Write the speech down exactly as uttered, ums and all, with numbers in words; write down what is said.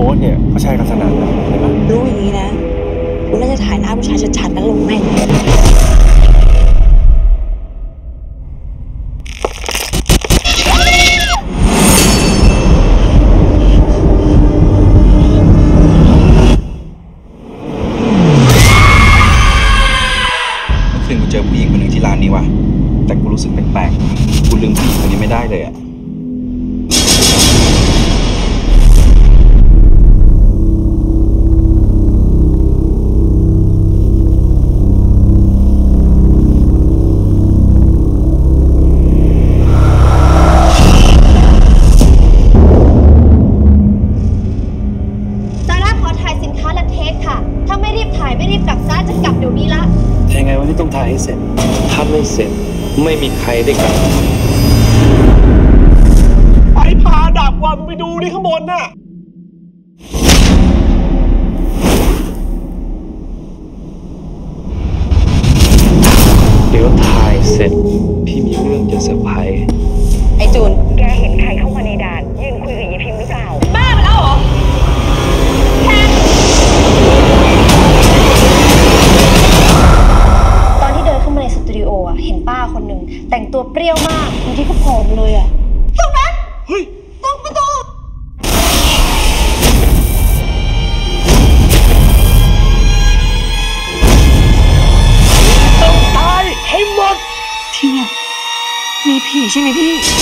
สเนี่ยก็ใช่กันสนั่นเลยเห็นปะรู้อย่างนี้นะกูน่าจะถ่ายหน้าผู้ชายชัดๆแล้วลงแม่งเมื่อคืนกูเจอผู้หญิงคนหนึ่งที่ร้านนี้ว่ะแต่กูรู้สึกแปลกๆกูลืมผู้หญิงคนนี้ไม่ได้เลยอะถ้าไม่รีบถ่ายไม่รีบกลับซะจะกลับเดี๋ยวนี้ละแต่ยังไงวันนี้ต้องถ่ายให้เสร็จถ้าไม่เสร็จไม่มีใครได้กลับไฟพาดับว่ะมึงไปดูดิข้างบนน่ะเดี๋ยวถ่ายเสร็จพี่มีเรื่องจะเซอร์ไพรส์ไอ้จูนแกเห็นใครเข้ามาในด่านยืนคุยกับยีพิมพ์หรือเปล่าบ้าไปแล้วเหรอตอนที่เดินเข้ามาในสตูดิโออ่ะเห็นป้าคนหนึ่งแต่งตัวเปรี้ยวมากบางทีก็ผอมเลยอ่ะตรงนั้นเฮ้ยตรงประตูต้องตายให้หมดที่เนี่ยมีผีใช่ไหมพี่